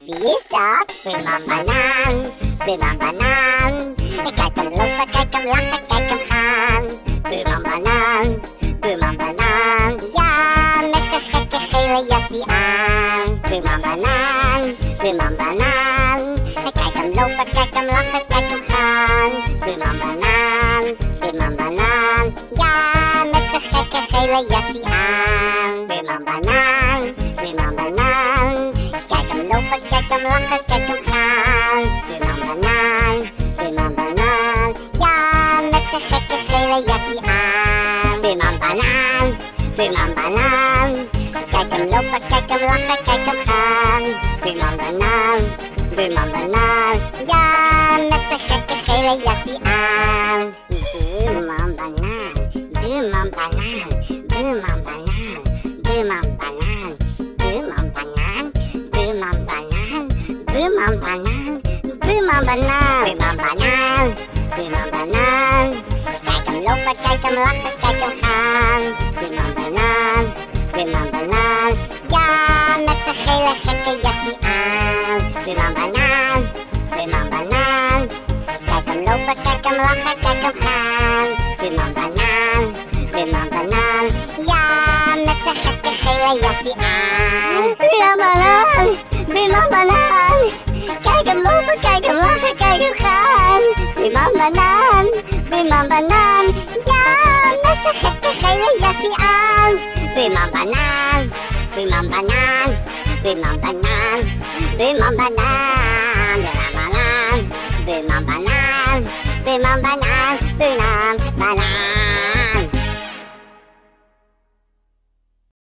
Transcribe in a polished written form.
Wie is dat? Buurman Banaan, buurman Banaan. Kijk hem lopen, kijk hem lachen, kijk hem gaan. Buurman Banaan, buurman Banaan. Ja, met zijn gekke gele jasje aan. Buurman Banaan, buurman Banaan. Kijk hem lopen, kijk hem lachen, kijk hem gaan. Buurman Banaan, buurman Banaan. Ja, met zijn gekke gele jasje aan. Buurman Banaan, buurman Banaan. Kijk hem lopen, kijk hem lachen, kijk hem gaan. Buurman Banaan, buurman Banaan. Ja, met zijn gekke gele jasje aan. Buurman Banaan, buurman Banaan. Kijk hem lopen, kijk hem lachen, kijk hem gaan. Buurman Banaan, buurman Banaan. Ja, met zijn gekke gele jasje aan. Buurman Banaan, buurman Banaan, buurman Banaan, buurman Banaan, buurman Banaan, buurman Banaan, buurman Banaan, buurman Banaan, buurman Banaan, buurman Banaan. Kijk hem lopen, kijk hem lachen, kijk hem gaan. Buurman Banaan, buurman Banaan. Ja, met zijn gele gekke jasje aan. Buurman Banaan, buurman Banaan. Kijk hem lopen, kijk hem lachen, kijk hem gaan. Buurman Banaan, buurman Banaan. Ja, met zijn gekke gele jasje aan. Buurman Banaan, buurman Banaan. Kijk hem lopen, kijk hem lachen, kijk hem gaan. Buurman Banaan, buurman Banaan. Ja, met zijn gekke gele jasje aan. Buurman Banaan, buurman Banaan, buurman Banaan, buurman Banaan, buurman Banaan, buurman Banaan, buurman Banaan, buurman Banaan.